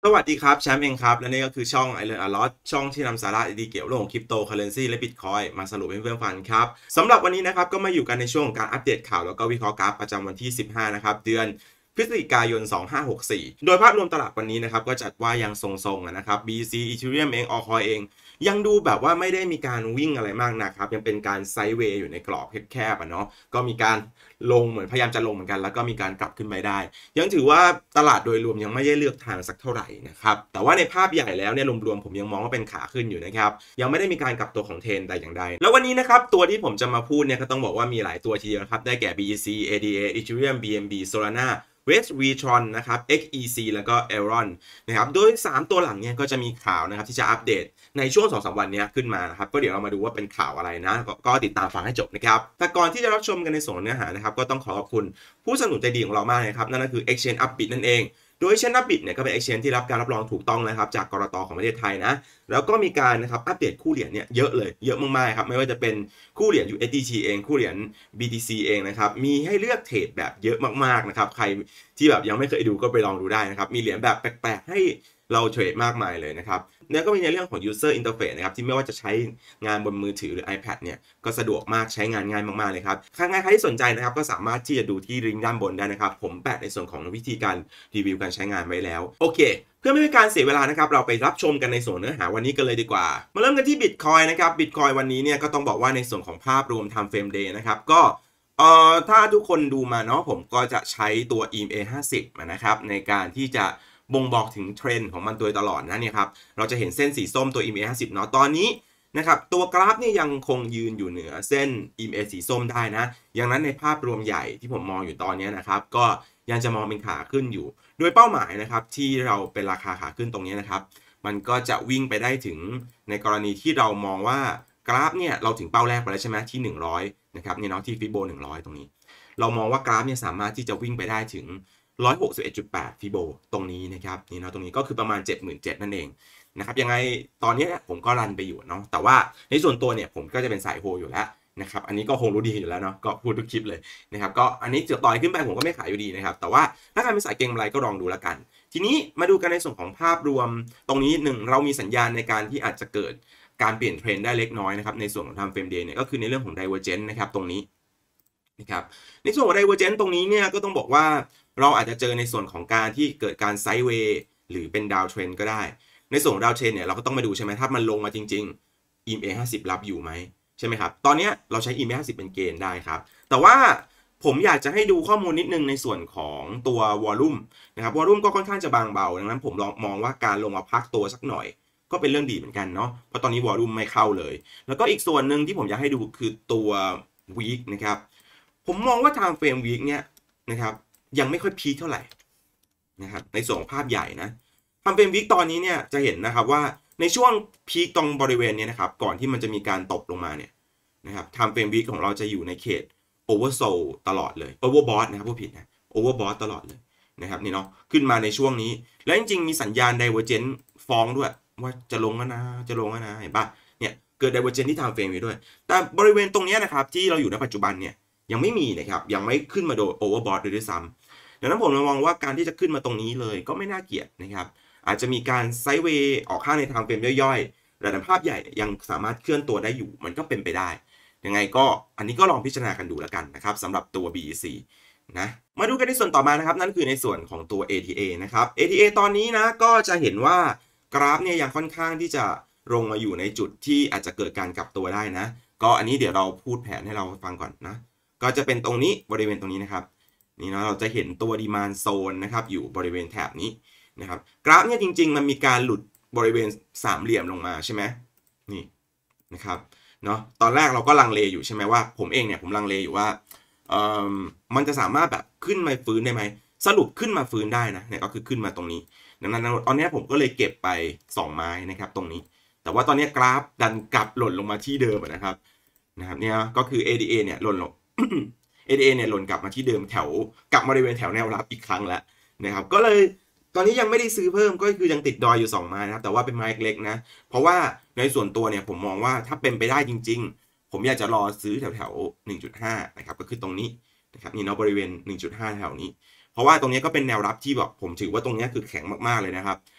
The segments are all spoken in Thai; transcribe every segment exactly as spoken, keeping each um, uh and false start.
สวัสดีครับแชมป์เองครับและนี่ก็คือช่อง I Learn A Lot ช่องที่นำสาระดีๆเกี่ยวกับเรื่องของคริปโตเคอเรนซีและบิตคอยมาสรุปให้เพื่อนๆฟังครับสำหรับวันนี้นะครับก็มาอยู่กันในช่วงของการอัปเดตข่าวแล้วก็วิเคราะห์กราฟประจำวันที่สิบห้านะครับเดือนพฤศจิกายนสองพันห้าร้อยหกสิบสี่โดยภาพรวมตลาดวันนี้นะครับก็จัดว่ายังทรงๆนะครับ บี ซี Ethereum เอง Altcoin เองยังดูแบบว่าไม่ได้มีการวิ่งอะไรมากนะครับยังเป็นการไซด์เวย์อยู่ในกรอบแคบๆอ่ะเนาะก็มีการลงเหมือนพยายามจะลงเหมือนกันแล้วก็มีการกลับขึ้นไปได้ยังถือว่าตลาดโดยรวมยังไม่ได้เลือกทางสักเท่าไหร่นะครับแต่ว่าในภาพใหญ่แล้วเนี่ยรวมๆผมยังมองว่าเป็นขาขึ้นอยู่นะครับยังไม่ได้มีการกลับตัวของเทรนแต่อย่างใดแล้ววันนี้นะครับตัวที่ผมจะมาพูดเนี่ยก็ต้องบอกว่ามีหลายตัวทีเดียวครับได้แก่ บี อี ซี เอ ดี เอ Ethereum บี เอ็ม บี Solanaเวส วีทรอน นะครับ เอ็กซ์ อี ซี แล้วก็ Elrond นะครับโดยสามตัวหลังเนี่ยก็จะมีข่าวนะครับที่จะอัปเดตในช่วง สองถึงสาม วันนี้ขึ้นมานะครับก็เดี๋ยวเรามาดูว่าเป็นข่าวอะไรนะกก็ติดตามฟังให้จบนะครับแต่ก่อนที่จะรับชมกันในส่วนเนื้อหานะครับก็ต้องขอขอบคุณผู้สนับสนุนใจดีของเรามากนะครับนั่นก็คือ Exchange Upbit นั่นเองโดย Exchange Upbit เนี่ยก็เป็น Exchange ที่รับการรับรองถูกต้องนะครับจากกรตของประเทศไทยนะแล้วก็มีการนะครับอัปเดตคู่เหรียญเนี่ยเยอะเลยเยอะมากๆครับไม่ว่าจะเป็นคู่เหรียญ ยู เอส ดี ที เองคู่เหรียญ บี ที ซี เองนะครับมีให้เลือกเทรดแบบเยอะมากๆนะครับใครที่แบบยังไม่เคยดูก็ไปลองดูได้นะครับมีเหรียญแบบแปลกๆให้เราเทรดมากมายเลยนะครับแล้วก็มีในเรื่องของ user interface นะครับที่ไม่ว่าจะใช้งานบนมือถือหรือ iPad เนี่ยก็สะดวกมากใช้งานง่ายมากๆเลยครับใครใครที่สนใจนะครับก็สามารถที่จะดูที่ลิงก์ด้านบนได้นะครับผมแปะในส่วนของวิธีการรีวิวการใช้งานไว้แล้วโอเคเพื่อไม่ให้การเสียเวลานะครับเราไปรับชมกันในส่วนเนื้อหาวันนี้กันเลยดีกว่ามาเริ่มกันที่ Bitcoin นะครับ Bitcoin วันนี้เนี่ยก็ต้องบอกว่าในส่วนของภาพรวม Time Frame Day นะครับก็เอ่อถ้าทุกคนดูมาเนาะผมก็จะใช้ตัว อี เอ็ม เอ ห้าสิบนะครับในการที่จะบ่งบอกถึงเทรนด์ของมันโดยตลอดนะเนี่ยครับเราจะเห็นเส้นสีส้มตัว อี เอ็ม เอ ห้าสิบเนาะตอนนี้นะครับตัวกราฟนี่ยังคงยืนอยู่เหนือเส้น อี เอ็ม เอ สีส้มได้นะอย่างนั้นในภาพรวมใหญ่ที่ผมมองอยู่ตอนนี้นะครับก็ยังจะมองเป็นขาขึ้นอยู่โดยเป้าหมายนะครับที่เราเป็นราคาขาขึ้นตรงนี้นะครับมันก็จะวิ่งไปได้ถึงในกรณีที่เรามองว่ากราฟเนี่ยเราถึงเป้าแรกไปแล้วใช่ไหมที่หนึ่งร้อยนะครับนี่เนาะที่ฟิโบหนึ่งร้อยตรงนี้เรามองว่ากราฟเนี่ยสามารถที่จะวิ่งไปได้ถึงหนึ่งร้อยหกสิบเอ็ดจุดแปดฟิโบตรงนี้นะครับนี่เนาะตรงนี้ก็คือประมาณ เจ็ดหมื่นเจ็ดพัน นั่นเองนะครับยังไงตอนนี้ผมก็รันไปอยู่เนาะแต่ว่าในส่วนตัวเนี่ยผมก็จะเป็นสายโฮอยู่แล้วนะครับอันนี้ก็คงรู้ดีอยู่แล้วเนาะก็พูดทุกคลิปเลยนะครับก็อันนี้จะต่อยขึ้นไปผมก็ไม่ขายอยู่ดีนะครับแต่ว่าถ้าใครเป็นสายเก็งกำไรก็ลองดูแล้วกันทีนี้มาดูกันในส่วนของภาพรวมตรงนี้หนึ่งเรามีสัญญาณในการที่อาจจะเกิดการเปลี่ยนเทรนด์ได้เล็กน้อยนะครับในส่วนของ Time Frame Day เนี่ยก็คือในเรื่องของ Divergence นะครับตรงนี้นะครับในส่วนของ Divergence ตรงนี้เนี่ยก็ต้องบอกว่าเราอาจจะเจอในส่วนของการที่เกิดการไซด์เวย์หรือเป็นดาวเทรนก็ได้ในส่วนของดาวเทรนเนี่ยเราก็ต้องมาดูใช่ไหมถ้ามันลงมาจริงๆ อี เอ็ม เอ ห้าสิบรับอยู่ไหมใช่ไหมครับตอนนี้เราใช้ อี เอ็ม เอ ห้าสิบเป็นเกณฑ์ได้ครับแต่ว่าผมอยากจะให้ดูข้อมูลนิดนึงในส่วนของตัววอลลุ่มนะครับวอลลุ่มก็ค่อนข้างจะบางเบาดังนั้นผมลองมองว่าการลงมาพักตัวสักหน่อยก็เป็นเรื่องดีเหมือนกันเนาะเพราะตอนนี้วอลลุ่มไม่เข้าเลยแล้วก็อีกส่วนหนึ่งที่ผมอยากให้ดูคือตัววีคนะครับผมมองว่า Time Frame Week เนี่ยนะครับยังไม่ค่อยพีคเท่าไหร่นะครับในส่วนของภาพใหญ่นะ Time Frame Week ตอนนี้เนี่ยจะเห็นนะครับว่าในช่วงพีคตรงบริเวณนี้นะครับก่อนที่มันจะมีการตกลงมาเนี่ยนะครับ Time Frame Week ของเราจะอยู่ในเขต Oversold ตลอดเลย Overbought นะครับผู้ผิดนะ Overbought ตลอดเลยนะครับนี่เนาะขึ้นมาในช่วงนี้แล้วจริงๆมีสัญญาณ Divergence ฟ้องด้วยว่าจะลงแล้วนะจะลงแล้วนะเห็นปะเนี่ยเกิด Divergence ที่ Time Frame อยู่ด้วยแต่บริเวณตรงนี้นะครับที่เราอยู่ในปัจจุบันเนี่ยยังไม่มีนะครับยังไม่ขึ้นมาโดย Overbought ด้วยซ้ำดังนั้นผมมองว่าการที่จะขึ้นมาตรงนี้เลยก็ไม่น่าเกลียดนะครับอาจจะมีการไซด์เวย์ออกข้างใน Time Frame ย่อยๆแต่ในภาพใหญ่ยังสามารถเคลื่อนตัวได้อยู่มันก็เป็นไปได้ยังไงก็อันนี้ก็ลองพิจารณากันดูแล้วกันนะครับสำหรับตัว บี อี ซี นะมาดูกันในส่วนต่อมานะครับนั่นคือในส่วนของตัว เอ ที เอ นะครับ เอ ที เอ ตอนนี้นะก็จะเห็นว่ากราฟเนี่ยยังค่อนข้างที่จะลงมาอยู่ในจุดที่อาจจะเกิดการกลับตัวได้นะก็อันนี้เดี๋ยวเราพูดแผนให้เราฟังก่อนนะก็จะเป็นตรงนี้บริเวณตรงนี้นะครับนี่นะเราจะเห็นตัว demand zone นะครับอยู่บริเวณแถบนี้นะครับกราฟเนี่ยจริงๆมันมีการหลุดบริเวณสามเหลี่ยมลงมาใช่ไหมนี่นะครับเนาะตอนแรกเราก็ลังเลอยู่ใช่ไหมว่าผมเองเนี่ยผมลังเลอยู่ว่าเอ่อมันจะสามารถแบบขึ้นมาฟื้นได้ไหมสรุปขึ้นมาฟื้นได้นะเนี่ยก็คือขึ้นมาตรงนี้ดังนั้นตอนนี้ผมก็เลยเก็บไปสองไม้นะครับตรงนี้แต่ว่าตอนนี้กราฟดันกลับหล่นลงมาที่เดิมนะครับนะครับเนี่ยก็คือ เอ ดี เอ เนี่ยหล่นลง เอ ดี เอ เนี่ยหล่นกลับมาที่เดิมแถวกลับมาบริเวณแถวแนวรับอีกครั้งแล้วนะครับก็เลยตอนนี้ยังไม่ได้ซื้อเพิ่มก็คือยังติดดอยอยู่สองไม้นะครับแต่ว่าเป็นไม้เล็กนะเพราะว่าในส่วนตัวเนี่ยผมมองว่าถ้าเป็นไปได้จริงๆผมอยากจะรอซื้อแถวแถว หนึ่งจุดห้า นะครับก็คือตรงนี้นะครับนี่เนาะบริเวณ หนึ่งจุดห้า แถวนี้เพราะว่าตรงนี้ก็เป็นแนวรับที่แบบผมถือว่าตรงนี้คือแข็งมากๆเลยนะครับ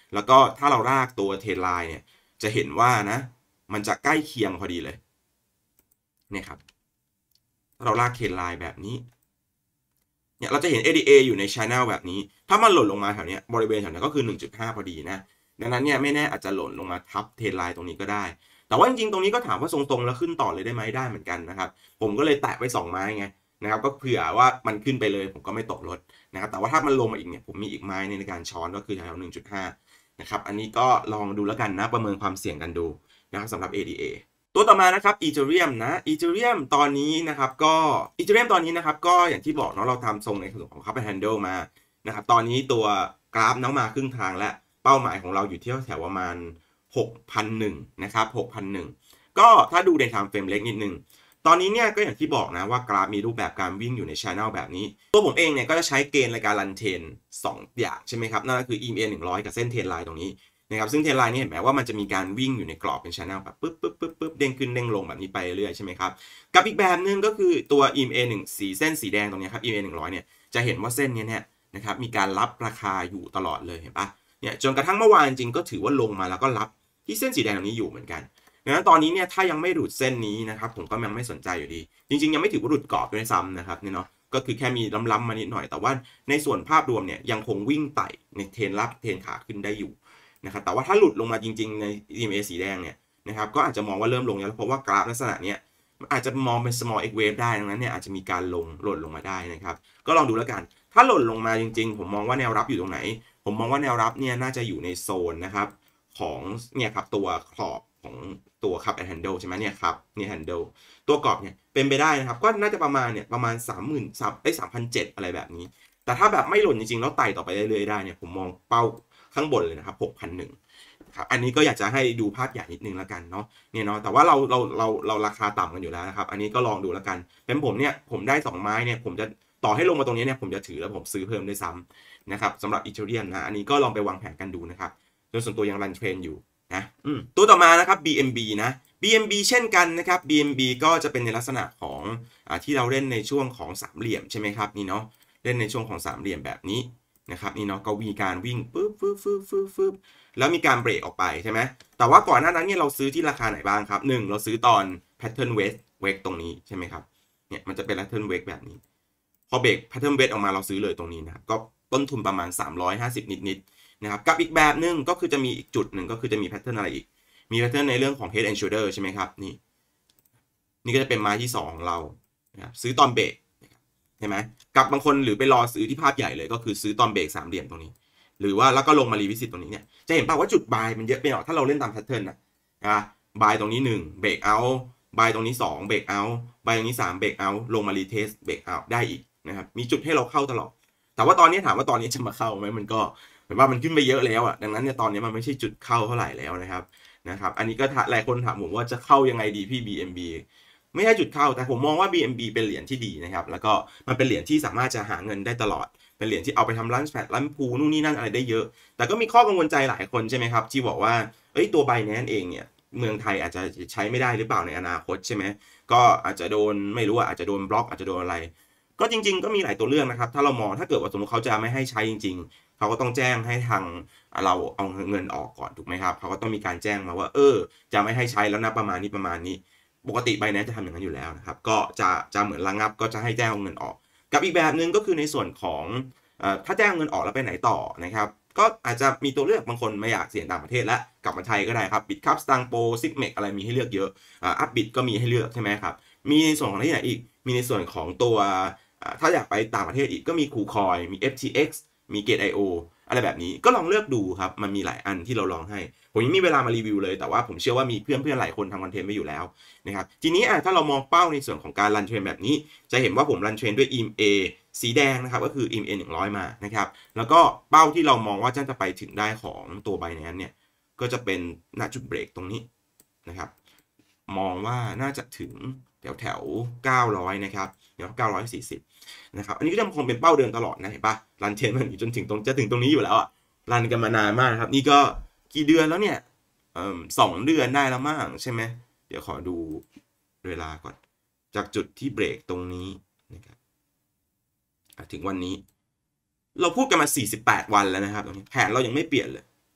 แล้วก็ถ้าเราลากตัวเทรนไลน์เนี่ยจะเห็นว่านะมันจะใกล้เคียงพอดีเลยเนี่ยครับถ้าเราลากเทรนไลน์แบบนี้เนี่ยเราจะเห็น เอ ดี เอ อยู่ใน channel แบบนี้ถ้ามันหล่นลงมาแถวนี้บริเวณแถวนี้ก็คือ หนึ่งจุดห้า พอดีนะดังนั้นเนี่ยไม่แน่อาจจะหล่นลงมาทับเทรนไลน์ตรงนี้ก็ได้แต่ว่าจริงๆตรงนี้ก็ถามว่าทรงๆแล้วขึ้นต่อเลยได้ไหมได้เหมือนกันนะครับผมก็เลยแตะไว้สองไม้ไงนะครับก็เผื่อว่ามันขึ้นไปเลยผมก็ไม่ตกรถนะครับแต่ว่าถ้ามันลงมาอีกเนี่ยผมมีอีกไม้ในการช้อนก็คือแถว หนึ่งจุดห้า นะครับอันนี้ก็ลองดูแล้วกันนะประเมินความเสี่ยงกันดูนะครับสำหรับ เอ ดี เอ ตัวต่อมานะครับ Ethereum นะ Ethereum ตอนนี้นะครับก็ Ethereum ตอนนี้นะครับก็อย่างที่บอกเนาะเราทำทรงในส่วนของ Cup and Handle มานะครับตอนนี้ตัวกราฟน้องมาครึ่งทางและเป้าหมายของเราอยู่ที่แถวประมาณ หกพันหนึ่ง นะครับ หกพันหนึ่ง ก็ถ้าดูใน time frame เล็กนิดนึงตอนนี้เนี่ยก็อย่างที่บอกนะว่ากราฟมีรูปแบบการวิ่งอยู่ใน channel แบบนี้ตัวผมเองเนี่ยก็จะใช้เกณฑ์ในการรันเทรนสองอย่างใช่ไหมครับนั่นก็คือ อี เอ็ม เอ หนึ่งร้อยกับเส้นเทรนไลน์ตรงนี้นะครับซึ่งเทรนไลน์นี่เห็นไหมว่ามันจะมีการวิ่งอยู่ในกรอบเป็น channel แบบปึ๊บปึ๊บปึ๊บปึ๊บเด้งขึ้นเด้งลงแบบนี้ไปเรื่อยใช่ไหมครับกับอีกแบบนึงก็คือตัว อี เอ็ม เอ หนึ่งสีเส้นสีแดงตรงนี้ครับ อี เอ็ม เอ หนึ่งร้อยเนี่ยจะเห็นว่าเส้นนี้เนี่ยนะครับมีการรับราคาอยู่ตลอดเลยเห็นปะเนี่ยจนกระทั่งเมื่อวานจริงก็ถือว่าลงมาแล้วก็รับที่เส้นสีแดงตรงนี้อยู่เหมือนกันดังนั้นตอนนี้เนี่ยถ้ายังไม่หลุดเส้นนี้นะครับผมก็ยังไม่สนใจอยู่ดีจริงๆยังไม่ถือว่าหลุดกรอบด้วยซ้ำนะครับเนี่ยเนาะก็คือแค่มีล้ำๆมานิดหน่อยแต่ว่าในส่วนภาพรวมเนี่ยยังคงวิ่งไต่ในเทรนรับเทรนขาขึ้นได้อยู่นะครับแต่ว่าถ้าหลุดลงมาจริงๆใน อี เอ็ม เอ สีแดงเนี่ยนะครับก็อาจจะมองว่าเริ่มลงแล้วเพราะว่ากราฟลักษณะเนี้ยอาจจะมองเป็น small x wave ได้ดังนั้นเนี่ยอาจจะมีการลงหล่นลงมาได้นะครับก็ลองดูแล้วกันถ้าหล่นลงมาจริงๆผมมองว่าแนวรับอยู่ตรงไหนผมมองว่าแนวรับเนี่ยน่าจะอยู่ในโซนนะครับของเนี่ยครับตัวขอบของตัว Cup and Handle ใช่ไหมเนี่ยครับเนี่ย handle ตัวกรอบเนี่ยเป็นไปได้นะครับก็น่าจะประมาณเนี่ยประมาณ สามหมื่น 3 เอ้ย สามพันเจ็ดร้อย อะไรแบบนี้แต่ถ้าแบบไม่หล่นจริงๆแล้วไต่ต่อไปเรื่อยๆได้เนี่ยผมมองเป้าข้างบนเลยนะครับ หกพันหนึ่ง ครับอันนี้ก็อยากจะให้ดูภาพใหญ่นิดนึงแล้วกันเนาะเนี่ยเนาะแต่ว่าเราเราเราเราราคาต่ำกันอยู่แล้วนะครับอันนี้ก็ลองดูแล้วกันเป็นผมเนี่ยผมได้สองไม้เนี่ยผมจะต่อให้ลงมาตรงนี้เนี่ยผมจะถือแล้วผมซื้อเพิ่มด้วยซ้ำนะครับสำหรับ Ethereum นะอันนี้ก็ลองไปวางแผนกันดูนะครับโดยส่วนตัวยังรันเทรนอยู่นะตัวต่อมานะครับ บี เอ็ม บี นะ บี เอ็ม บี เช่นกันนะครับ บี เอ็ม บี ก็จะเป็นในลักษณะของอ่าที่เราเล่นในช่วงของสามเหลี่ยมใช่ไหมครับนี่เนาะเล่นในช่วงของสามเหลี่ยมแบบนี้นะครับนี่เนาะก็มีการวิ่งปึ๊บปึ๊บปึ๊บปึ๊บปึ๊บแล้วมีการเบรกออกไปใช่ไหมแต่ว่าก่อนหน้านั้นเนี่ยเราซื้อที่ราคาไหนบ้างครับหนึ่งเราซื้อตอน pattern wave wave ตรงนี้ใช่ไหมครับเนี่ยมันจะเป็น pattern wave แบบนี้พอเบรก pattern wave ออกมาเราซื้อเลยตรงนี้นะครับก็ต้นทุนประมาณสามร้อยห้าสิบนิดๆนะครับกับอีกแบบนึงก็คือจะมีอีกจุดหนึ่งก็คือจะมี pattern อะไรอีกมี pattern ในเรื่องของ head and shoulder ใช่ไหมครับนี่นี่ก็จะเป็นไม้ที่สองของเรานะครับซื้อตอนเบรกใช่ไหมกับบางคนหรือไปรอซื้อที่ภาพใหญ่เลยก็คือซื้อตอนเบรกสามเหลี่ยมตรงนี้หรือว่าแล้วก็ลงมารีวิสิตตรงนี้เนี่ยจะเห็นป่าวว่าจุดบายมันเยอะไปหน่อยถ้าเราเล่นตามแพทเทิร์นนะนะบายตรงนี้หนึ่งเบรกเอาบายตรงนี้สองเบรกเอาบายตรงนี้สามเบรกเอาลงมารีเทสเบรกเอาได้อีกนะครับมีจุดให้เราเข้าตลอดแต่ว่าตอนนี้ถามว่าตอนนี้จะมาเข้าไหมมันก็เหมือนว่ามันขึ้นไปเยอะแล้วอ่ะดังนั้นเนี่ยตอนนี้มันไม่ใช่จุดเข้าเท่าไหร่แล้วนะครับนะครับอันนี้ก็หลายคนถามผมว่าจะเข้ายังไงดีพี่ บี เอ็ม บี ไม่ใช่จุดเข้าแต่ผมมองว่า บี เอ็ม บี เป็นเหรียญที่ดีนะครับแล้วก็มันเป็นเหรียญที่สามารถจะหาเงินได้ตลอดเป็นเหรียญที่เอาไปทำร้านแฟลตร้านพูนู่นนี่นั่นอะไรได้เยอะแต่ก็มีข้อกังวลใจหลายคนใช่ไหมครับที่บอกว่าเอ้ยตัว Binance เองเนี่ยเมืองไทยอาจจะใช้ไม่ได้หรือเปล่าในอนาคตใช่ไหมก็อาจจะโดนไม่รู้ว่าอาจจะโดนบล็อกอาจจะโดนอะไรก็จริงๆก็มีหลายตัวเลือกนะครับถ้าเรามองถ้าเกิดว่าสมมติเขาจะไม่ให้ใช้จริงๆเขาก็ต้องแจ้งให้ทางเราเอาเงินออกก่อนถูกไหมครับเขาก็ต้องมีการแจ้งมาว่าเออจะไม่ให้ใช้แล้วนะประมาณนี้ประมาณนี้ปกติ Binance จะทำอย่างนั้นอยู่แล้วนะครับก็จะจะเหมือนระงับก็จะให้แจ้งเอาเงินออกกับอีกแบบนึงก็คือในส่วนของถ้าแจ้งเงินออกแล้วไปไหนต่อนะครับก็อาจจะมีตัวเลือกบางคนไม่อยากเสี่ยงต่างประเทศแล้วกลับมาไทยก็ได้ครับบิตคัพสตางค์โปรซิกเมกอะไรมีให้เลือกเยอะอัพบิตก็มีให้เลือกใช่ไหมครับมีในส่วนของที่ไหนอีกมีในส่วนของตัวถ้าอยากไปต่างประเทศอีกก็มีคูคอยมี เอฟ ที เอ็กซ์ มี Gate ไอ โอ อะไรแบบนี้ก็ลองเลือกดูครับมันมีหลายอันที่เราลองให้ผมยังมีเวลามารีวิวเลยแต่ว่าผมเชื่อว่ามีเพื่อนๆหลายคนทำคอนเทนต์ไว้อยู่แล้วนะครับทีนี้ถ้าเรามองเป้าในส่วนของการรันเทรนแบบนี้จะเห็นว่าผมรันเทรนด้วย อี เอ็ม เอ สีแดงนะครับก็คือ อี เอ็ม เอ หนึ่งร้อยมานะครับแล้วก็เป้าที่เรามองว่าจะไปถึงได้ของตัว Binance เนี่ยก็จะเป็นณจุดเบรกตรงนี้นะครับมองว่าน่าจะถึงแถวแถวเก้าร้อยนะครับเดี๋ยวเก้าร้อยสี่สิบนะครับอันนี้ก็จะคงเป็นเป้าเดิมตลอดนะเห็นปะรันเทรนมันอยู่จนถึงตรงจะถึงตรงนี้อยู่แล้วอ่ะรันกันมานานมากครับนี่ก็กี่เดือนแล้วเนี่ยสองเดือนได้แล้วมั้งใช่ไหมเดี๋ยวขอดูเวลาก่อนจากจุดที่เบรกตรงนี้นะครับถึงวันนี้เราพูดกันมาสี่สิบแปดวันแล้วนะครับตรงนี้แผนเรายังไม่เปลี่ยนเลย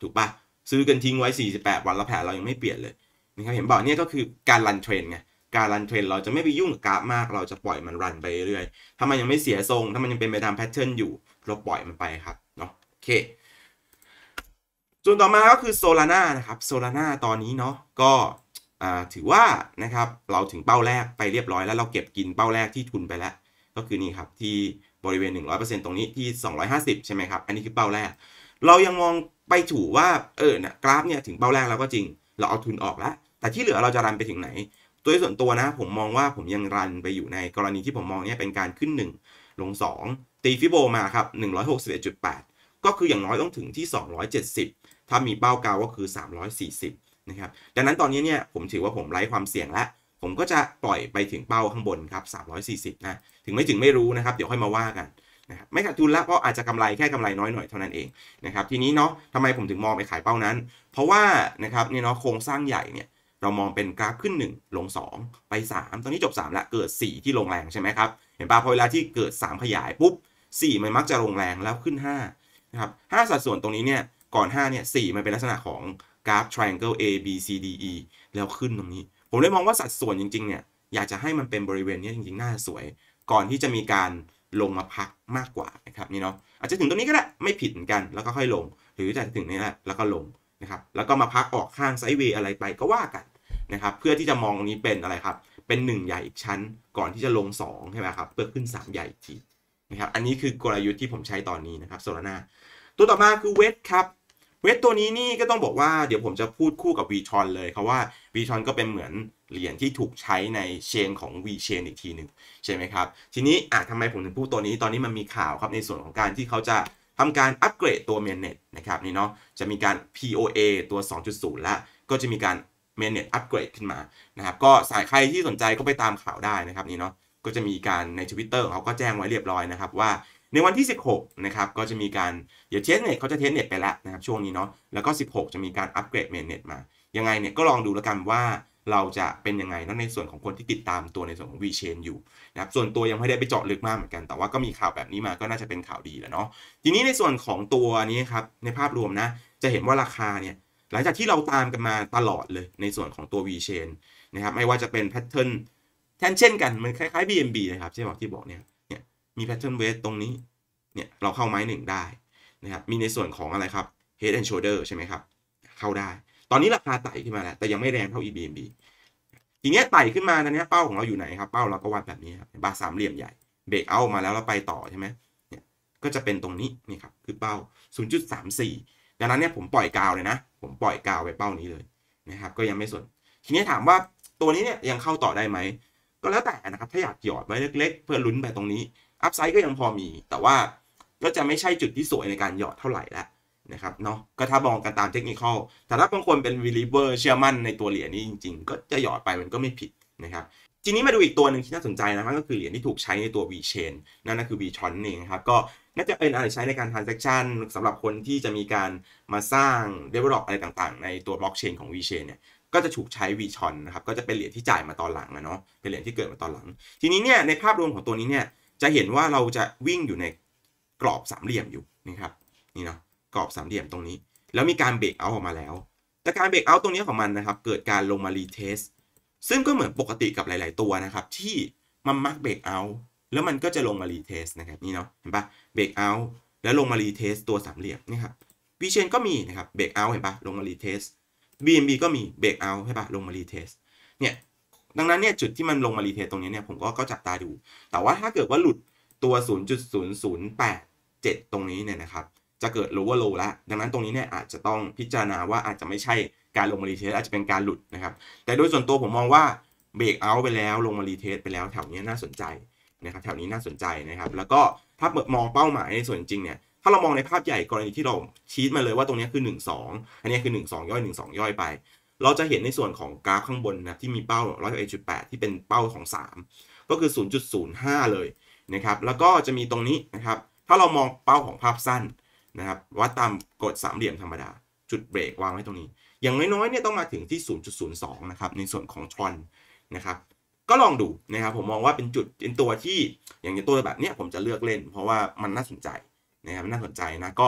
ถูกปะซื้อกันทิ้งไว้สี่สิบแปดวันแล้วแผนเรายังไม่เปลี่ยนเลยนะครับเห็นบอกเนี่ยก็คือการรันเทรนไงการรันเทรนเราจะไม่ไปยุ่งกับกราฟมากเราจะปล่อยมันรันไปเรื่อยๆถ้ามันยังไม่เสียทรงถ้ามันยังเป็นไปตามแพทเทิร์นอยู่เราปล่อยมันไปครับเนาะโอเคส่วนต่อมาก็คือ Solana นะครับ Solana ตอนนี้เนาะก็ถือว่านะครับเราถึงเป้าแรกไปเรียบร้อยแล้วเราเก็บกินเป้าแรกที่ทุนไปแล้วก็คือนี่ครับที่บริเวณ หนึ่งร้อยเปอร์เซ็นต์ ตรงนี้ที่สองร้อยห้าสิบใช่ไหมครับอันนี้คือเป้าแรกเรายังมองไปถูกว่าเออเนี่ยกราฟเนี่ยถึงเป้าแรกแล้วก็จริงเราเอาทุนออกแล้วแต่ที่เหลือเราจะรันไปถึงไหนโดยส่วนตัวนะผมมองว่าผมยังรันไปอยู่ในกรณีที่ผมมองเนี่ยเป็นการขึ้นหนึ่งลงสองตีฟิโบมาครับ หนึ่งร้อยหกสิบเอ็ดจุดแปด ก็คืออย่างน้อยต้องถึงที่สองร้อยเจ็ดสิบถ้ามีเป้าเก่าก็คือสามร้อยสี่สิบนะครับดังนั้นตอนนี้เนี่ยผมถือว่าผมไร้ความเสี่ยงแล้วผมก็จะปล่อยไปถึงเป้าข้างบนครับสามร้อยสี่สิบนะถึงไม่ถึงไม่รู้นะครับเดี๋ยวค่อยมาว่ากันนะครับไม่ขาดทุนแล้วเพราะอาจจะกำไรแค่กำไรน้อยหน่อยเท่านั้นเองนะครับทีนี้เนาะทำไมผมถึงมองไปขายเป้านั้นเพราะว่านะครับเนี่ยเนาะโครงสร้างใหญ่เนี่ยเรามองเป็นกราฟขึ้นหนึ่งลงสองไปสามตอนนี้จบสามแล้วเกิดสี่ที่ลงแรงใช่ไหมครับเห็นป่ะพอเวลาที่เกิดสามขยายปุ๊บสี่มันมักจะลงแรงแล้วขึ้นห้านะครับห้าสัดส่วนตรงนี้เนี่ยก่อนห้าเนี่ยสี่มันเป็นลักษณะของกราฟ triangle A B C D E แล้วขึ้นตรงนี้ผมเลยมองว่าสัดส่วนจริงๆเนี่ยอยากจะให้มันเป็นบริเวณนี้จริงๆน่าสวยก่อนที่จะมีการลงมาพักมากกว่านะครับนี่เนาะอาจจะถึงตรงนี้ก็ได้ไม่ผิดเหมือนกันแล้วก็ค่อยลงหรือจะถึงนี้แหละแล้วก็ลงนะครับแล้วก็มาพักออกข้างไซด์เวย์อะไรไปก็ว่ากันนะครับเพื่อที่จะมองตรงนี้เป็นอะไรครับเป็นหนึ่งใหญ่อีกชั้นก่อนที่จะลงสองใช่ไหมครับเพื่อขึ้นสามใหญ่อีกทีนะครับอันนี้คือกลยุทธ์ที่ผมใช้ตอนนี้นะครับโซลาร่าตัวต่อมาคือเวทครับเวทตัวนี้นี่ก็ต้องบอกว่าเดี๋ยวผมจะพูดคู่กับ V-Tron เลยเพราะว่า V-Tron ก็เป็นเหมือนเหรียญที่ถูกใช้ในเชนของ V-Chain อีกทีหนึ่งใช่ไหมครับทีนี้อ่ะทำไมผมถึงพูดตัวนี้ตอนนี้มันมีข่าวครับในส่วนของการที่เขาจะทำการอัปเกรดตัว Mainnet นะครับนี่เนาะจะมีการ พี โอ เอ ตัว สองจุดศูนย์ แล้วก็จะมีการ Mainnet อัปเกรดขึ้นมานะครับก็สายใครที่สนใจก็ไปตามข่าวได้นะครับนี่เนาะก็จะมีการใน Twitter เขาก็แจ้งไว้เรียบร้อยนะครับว่าในวันที่สิบหกนะครับก็จะมีการเดี๋ยวเทสเน็ตเขาจะเทสเน็ตไปแล้วนะครับช่วงนี้เนาะแล้วก็สิบหกจะมีการอัปเกรดเมนเน็ตมายังไงเนี่ยก็ลองดูแล้วกันว่าเราจะเป็นยังไงนั่นในส่วนของคนที่ติดตามตัวในส่วนของ V-Chain อยู่นะครับส่วนตัวยังไม่ได้ไปเจาะลึกมากเหมือนกันแต่ว่าก็มีข่าวแบบนี้มาก็น่าจะเป็นข่าวดีแล้วเนาะทีนี้ในส่วนของตัวนี้ครับในภาพรวมนะจะเห็นว่าราคาเนี่ยหลังจากที่เราตามกันมาตลอดเลยในส่วนของตัว V-Chain นะครับไม่ว่าจะเป็นแพทเทิร์นแทนเช่นกันมันคล้ายๆ บี เอ็ม บี นะครับที่บอกที่บอกเนี่ยเนี่ยมีแพทเทิร์นเวทตรงนี้เนี่ยเราเข้าไม้หนึ่งได้นะครับมีในส่วนของอะไรครับ Head and Shoulder ใช่ไหมครับเข้าได้ตอนนี้ราคาไต่ขึ้นมาแล้วแต่ยังไม่แรงเท่า อี บี เอ็ม บี ทีเนี้ยไต่ขึ้นมาตอนนี้เป้าของเราอยู่ไหนครับเป้าเราก็วัดแบบนี้ครับบาร์สามเหลี่ยมใหญ่เบรกเอามาแล้วเราไปต่อใช่ไหมเนี่ยก็จะเป็นตรงนี้นี่ครับคือเป้า ศูนย์จุดสามสี่ ดังนั้นเนี่ยผมปล่อยกาวเลยนะผมปล่อยกาวไปเป้านี้เลยนะครับก็ยังไม่สนทีนี้ถามว่าตัวนี้เนี่ยยังเข้าต่อได้ไหมก็แล้วแต่นะครับถ้าอยากหยอดไว้เล็กๆเพื่อลุ้นไปตรงนี้อัพไซด์ก็ยังพอมีแต่ว่าก็จะไม่ใช่จุดที่สวยในการหยอดเท่าไหร่แล้วนะครับเนาะก็ถ้ามองกันตามเทคนิคแต่ถ้าบางคนเป็น believer เชื่อมั่นในตัวเหรียญนี้จริงๆก็จะหยอดไปมันก็ไม่ผิดนะครับทีนี้มาดูอีกตัวหนึ่งที่น่าสนใจนะครับก็คือเหรียญที่ถูกใช้ในตัว V-Chain นั่นก็คือ V-Tron เองครับก็น่าจะเป็นอะไรใช้ในการ transaction สำหรับคนที่จะมีการมาสร้าง develop อะไรต่างๆในตัว blockchain ของ V-Chain เนี่ยก็จะถูกใช้ V-Tron นะครับก็จะเป็นเหรียญที่จ่ายมาตอนหลังนะเนาะเป็นเหรียญที่เกิดมาตอนหลังทีนี้เนี่ยในภาพรวมของตัวนี้เนี่ยจะเห็นว่าเราจะวิ่งอยู่ในกรอบสามเหลี่ยมอยู่นะครับนี่เนาะกรอบสามเหลี่ยมตรงนี้แล้วมีการเบรกเอาท์ออกมาแล้วแต่การเบรกเอาท์ตรงนี้ของมันนะครับเกิดการลงมารีเทสซึ่งก็เหมือนปกติกับหลายๆตัวนะครับที่มันมักเบรกเอาท์แล้วมันก็จะลงมารีเทสนะครับนี่เนาะเห็นปะเบรกเอาท์แล้วลงมารีเทสตัวสามเหลี่ยมนี่ครับ V-Chain ก็มีนะครับเบรกเอาท์เห็นปะลงมารีเทส บี เอ็ม บี ก็มีเบรกเอาท์ใช่ปะลงมารีเทสเนี่ยดังนั้นเนี่ยจุดที่มันลงมารีเทสตรงนี้เนี่ยผมก็ก็จับตาดูแต่ว่าถ้าเกิดว่าหลุดตัว ศูนย์จุดศูนย์ศูนย์แปดเจ็ด ตรงนี้เนี่ยนะครับจะเกิด lower low แล้วดังนั้นตรงนี้เนี่ยอาจจะต้องพิจารณาว่าอาจจะไม่ใช่การลงมารีเทสอาจจะเป็นการหลุดนะครับแต่โดยส่วนตัวผมมองว่าเบรกเอาท์ไปแล้วลงมารีเทสไปแล้วแถวนี้น่าสนใจนะครับแถวนี้น่าสนใจนะครับแล้วก็ถ้ามองเป้าหมายในส่วนจริงเนี่ยถ้าเรามองในภาพใหญ่กรณีที่เราชี้มาเลยว่าตรงนี้คือหนึ่ง สองอันนี้คือหนึ่ง สองย่อยหนึ่ง สองย่อยไปเราจะเห็นในส่วนของกราฟข้างบนนะที่มีเป้า หนึ่งร้อยเอ็ดจุดแปด ที่เป็นเป้าของสามก็คือ ศูนย์จุดศูนย์ห้า เลยนะครับแล้วก็จะมีตรงนี้นะครับถ้าเรามองเป้าของภาพสั้นนะครับวัดตามกฎสามเหลี่ยมธรรมดาจุดเบรกวางไว้ตรงนี้อย่างน้อยๆเนี่ยต้องมาถึงที่ ศูนย์จุดศูนย์สอง นะครับในส่วนของทรอนนะครับก็ลองดูนะครับผมมองว่าเป็นจุดเป็นตัวที่อย่างตัวแบบเนี้ยผมจะเลือกเล่นเพราะว่ามันน่าสนใจนะครับน่าสนใจนะก็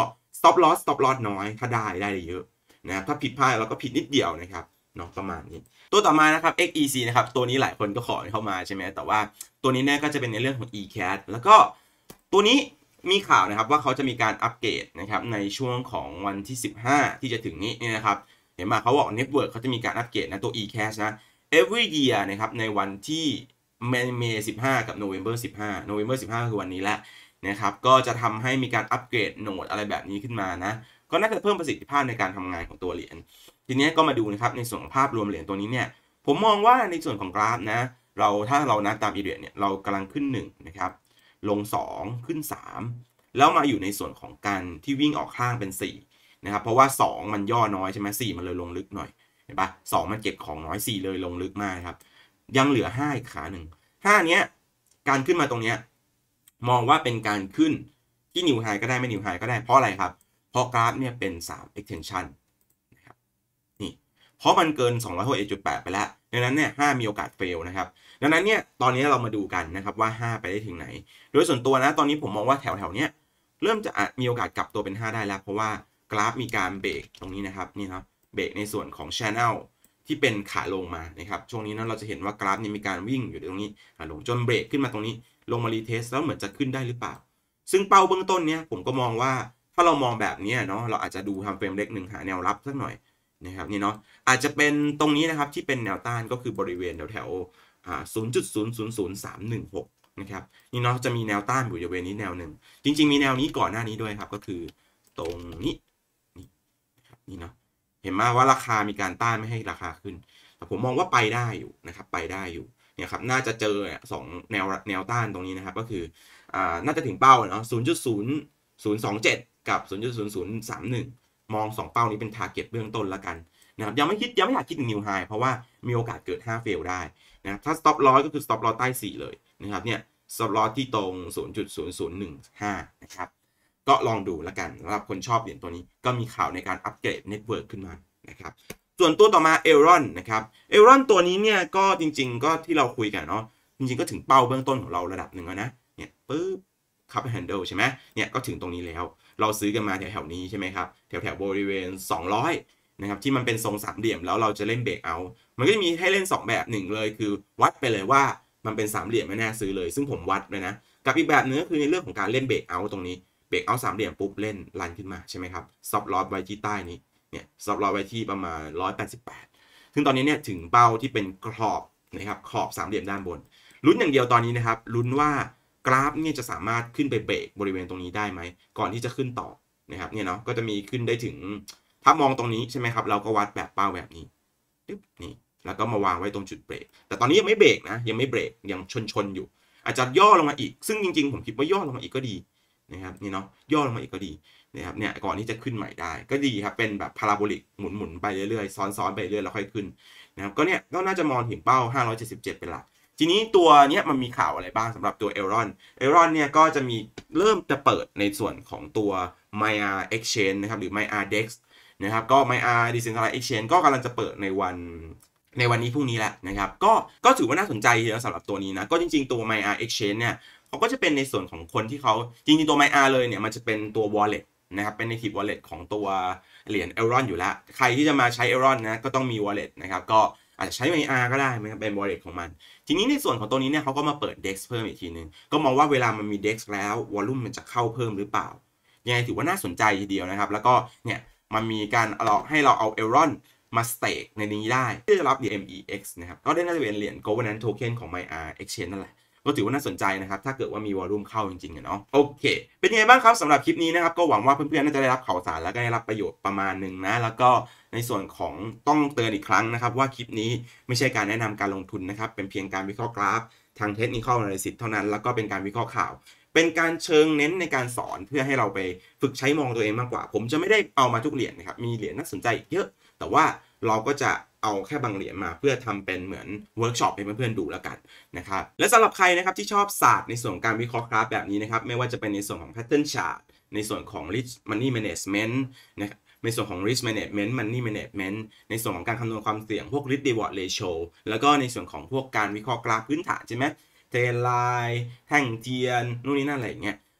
stop loss stop loss น้อยถ้าได้ได้เยอะนะครับถ้าผิดพลาดเราก็ผิดนิดเดียวนะครับเนาะประมาณนี้ตัวต่อมานะครับ เอ็กซ์ อี ซี นะครับตัวนี้หลายคนก็ขอเข้ามาใช่ไหมแต่ว่าตัวนี้เนี่ยก็จะเป็นในเรื่องของ อี แคท แล้วก็ตัวนี้มีข่าวนะครับว่าเขาจะมีการอัปเกรดนะครับในช่วงของวันที่สิบห้าที่จะถึงนี้นี่นะครับเห็นไหมเขาบอก Network เขาจะมีการอัปเกรดนะตัว อี แคช นะ every year นะครับในวันที่เมษสิบห้ากับ November สิบห้า November สิบห้าคือวันนี้แหละนะครับก็จะทำให้มีการอัปเกรดโหนดอะไรแบบนี้ขึ้นมานะก็น่าจะเพิ่มประสิทธิภาพในการทำงานของตัวเหรียญทีนี้ก็มาดูนะครับในส่วนของภาพรวมเหรียญตัวนี้เนี่ยผมมองว่าในส่วนของกราฟนะเราถ้าเรานับตามอีเดียเนี่ยเรากำลังขึ้นหนึ่งนะครับลงสองขึ้นสามแล้วมาอยู่ในส่วนของการที่วิ่งออกข้างเป็นสี่นะครับเพราะว่าสองมันย่อน้อยใช่ไหมสี่มันเลยลงลึกหน่อยเห็นปะสองมันเก็บของน้อยสี่เลยลงลึกมากครับยังเหลือห้าอีกขาหนึ่งห้าเนี้ยการขึ้นมาตรงเนี้ยมองว่าเป็นการขึ้นที่นิวไฮก็ได้ไม่นิวไฮก็ได้เพราะอะไรครับเพราะกราฟเนี่ยเป็นสาม extension นะครับนี่เพราะมันเกิน สองร้อยหกสิบเอ็ดจุดแปด ไปแล้วดังนั้นเนี่ยห้ามีโอกาสเฟลนะครับดังนั้นเนี่ยตอนนี้เรามาดูกันนะครับว่าห้าไปได้ถึงไหนโดยส่วนตัวนะตอนนี้ผมมองว่าแถวแถวเนี้ยเริ่มจะมีโอกาสกลับตัวเป็นห้าได้แล้วเพราะว่ากราฟมีการเบรกตรงนี้นะครับนี่ครับเบรกในส่วนของ channel ที่เป็นขาลงมานะครับช่วงนี้นะเราจะเห็นว่ากราฟนี้มีการวิ่งอยู่ตรงนี้ขาลงจนเบรกขึ้นมาตรงนี้ลงมารีเทสแล้วเหมือนจะขึ้นได้หรือเปล่าซึ่งเป้าเบื้องต้นเนี้ยผมก็มองว่าถ้าเรามองแบบนี้เนาะเราอาจจะดูทำเฟรมเล็กหนึ่งหาแนวรับสักหน่อยนะครับนี่เนาะอาจจะเป็นตรงนี้นะครับที่เป็นแนวต้านก็คือบริเวณแถวแถวอ่า ศูนย์จุดศูนย์ศูนย์ศูนย์สามหนึ่งหก นะครับนี่เนาะจะมีแนวต้านอยู่บริเวณนี้แนวหนึ่งจริงๆมีแนวนี้ก่อนหน้านี้ด้วยครับก็คือตรงนี้นี่นะครับนี่เนาะเห็นไหมว่าราคามีการต้านไม่ให้ราคาขึ้นแต่ผมมองว่าไปได้อยู่นะครับไปได้อยู่เนี่ยครับน่าจะเจอสองแนวแนวต้านตรงนี้นะครับก็คืออ่าน่าจะถึงเป้าเนาะ ศูนย์จุดศูนย์ศูนย์สองเจ็ด กับ ศูนย์จุดศูนย์ศูนย์สามหนึ่ง มองสองเป้านี้เป็น target เบื้องต้นแล้วกันนะครับยังไม่คิดยังไม่อยากคิดถึง new high เพราะว่ามีโอกาสเกิดห้า fail ได้นะครับถ้า stop loss ก็คือ stop loss ใต้สี่เลยนะครับเนี่ย stop loss ที่ตรง ศูนย์จุดศูนย์ศูนย์หนึ่งห้า นะครับก็ลองดูแล้วกันสำหรับคนชอบเหรียญตัวนี้ก็มีข่าวในการอัปเกรด network ขึ้นมานะครับส่วนตัวต่อมา Elron นะครับ Elron ตัวนี้เนี่ยก็จริงๆก็ที่เราคุยกันเนาะจริงๆก็ถึงเป้าเบื้องต้นของเราระดับหนึ่งแล้วนะเนี่ยปึ๊บ cup handle ใช่ไหมเนี่ยก็ถึงตรงนี้แล้วเราซื้อกันมาแถวๆนี้ใช่ไหมครับแถวๆบริเวณสองร้อยนะครับที่มันเป็นทรงสามเหลี่ยมแล้วเราจะเล่นเบรกเอามันก็จะมีให้เล่นสองแบบหนึ่งเลยคือวัดไปเลยว่ามันเป็นสามเหลี่ยมไม่น่าซื้อเลยซึ่งผมวัดเลยนะกับอีกแบบนึงก็คือในเรื่องของการเล่นเบรกเอาตรงนี้เบรกเอาสามเหลี่ยมปุ๊บเล่นรันขึ้นมาใช่ไหมครับซับลอสไว้ที่ใต้นี้เนี่ยซับลอสไว้ที่ประมาณหนึ่งร้อยแปดสิบแปดซึ่งตอนนี้เนี่ยถึงเป้าที่เป็นขอบนะครับขอบสามเหลี่ยมด้านบนลุ้นอย่างเดียวตอนนี้นะครับลุ้นว่ากราฟเนี่ยจะสามารถขึ้นไปเบรกบริเวณตรงนี้ได้ไหมก่อนที่จะขึ้นต่อนะครับเนี่ยเนาะก็จะมีขึ้นได้ถึงถ้ามองตรงนี้ใช่ไหมครับเราก็วัดแบบเป้าแบบนี้นี่แล้วก็มาวางไว้ตรงจุดเบรกแต่ตอนนี้ยังไม่เบรกนะยังไม่เบรกยังชนชนอยู่อาจจะย่อลงมาอีกซึ่งจริงๆผมคิดว่าย่อลงมาอีกก็ดีนะครับนี่เนาะย่อลงมาอีกก็ดีนะครับเนี่ยก่อนที่จะขึ้นใหม่ได้ก็ดีครับเป็นแบบพาราโบลิกหมุนๆไปเรื่อยๆซ้อนๆไปเรื่อยแล้วค่อยขึ้นนะครับก็เนี่ยก็น่าจะมองถึงเป้าห้าร้อยเจ็ดสิบเจ็ดเป็นหลักทีนี้ตัวเนี้ยมันมีข่าวอะไรบ้างสำหรับตัว Elron Elron เนี่ยก็จะมีเริ่มจะเปิดในส่วนของตัว Maya Exchange นะครับหรือ Maya Dex นะครับก็ Maya Decentralized Exchange ก็กำลังจะเปิดในวันในวันนี้พรุ่งนี้แหละนะครับก็ก็ถือว่าน่าสนใจทีเดียวสำหรับตัวนี้นะก็จริงๆตัว Maya Exchange เนี่ยเขาก็จะเป็นในส่วนของคนที่เขาจริงๆตัว Maya เลยเนี่ยมันจะเป็นตัว wallet นะครับเป็น native wallet ของตัวเหรียญ Elron อยู่แล้วใครที่จะมาใช้ Elron นะก็ต้องมี wallet นะครับก็อาจจะใช้ Maya ก็ได้นะครับเป็น wallet ของมันทีนี้ในส่วนของตัวนี้เนี่ยเขาก็มาเปิด Dex เพิ่มอีกทีนึงก็มองว่าเวลามันมี Dex แล้ว volume มันจะเข้าเพิ่มหรือเปล่ายังไงถือว่าน่าสนใจทีเดียวนะครับแล้วก็เนี่ยมันมีการเราให้เราเอา Elron มา stake ในนี้ได้เพื่อจะรับเหรียญ เอ็ม อี เอ็กซ์ นะครับก็ได้น่าจะเป็นเหรียญ governance token ของ Maya Exchange นั่นแหละก็ถือว่าน่าสนใจนะครับถ้าเกิดว่ามีวอลลุ่มเข้าจริงๆเนาะโอเคเป็นยังไงบ้างครับสำหรับคลิปนี้นะครับก็หวังว่าเพื่อนๆน่าจะได้รับข่าวสารและก็ได้รับประโยชน์ประมาณหนึ่งนะแล้วก็ในส่วนของต้องเตือนอีกครั้งนะครับว่าคลิปนี้ไม่ใช่การแนะนำการลงทุนนะครับเป็นเพียงการวิเคราะห์กราฟทาง Technical Analysis เท่านั้นแล้วก็เป็นการวิเคราะห์ข่าวเป็นการเชิงเน้นในการสอนเพื่อให้เราไปฝึกใช้มองตัวเองมากกว่าผมจะไม่ได้เอามาทุกเหรียญนะครับมีเหรียญน่าสนใจเยอะแต่ว่าเราก็จะเอาแค่บางเหรียญมาเพื่อทำเป็นเหมือนเวิร์กช็อปให้เพื่อนๆดูแล้วกันนะครับและสำหรับใครนะครับที่ชอบศาสตร์ในส่วนของการวิเคราะห์กราฟแบบนี้นะครับไม่ว่าจะเป็นในส่วนของ pattern chart ในส่วนของ risk money management นะครับในส่วนของ risk management money management ในส่วนของการคำนวณความเสี่ยงพวก risk reward ratio แล้วก็ในส่วนของพวกการวิเคราะห์กราฟพื้นฐานใช่ไหมเทรนไลน์แท่งเทียนนู่นนี่นั่นอะไรอย่างเงี้ย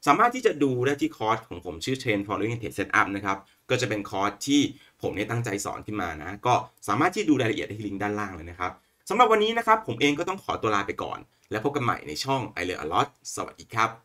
สามารถที่จะดูได้ที่คอร์สของผมชื่อ Trend Following Trade Setup นะครับก็จะเป็นคอร์สที่ผมเนี่ยตั้งใจสอนขึ้นมานะก็สามารถที่ดูรายละเอียดได้ที่ลิงก์ด้านล่างเลยนะครับสำหรับวันนี้นะครับผมเองก็ต้องขอตัวลาไปก่อนแล้วพบกันใหม่ในช่อง I Learn A Lot สวัสดีครับ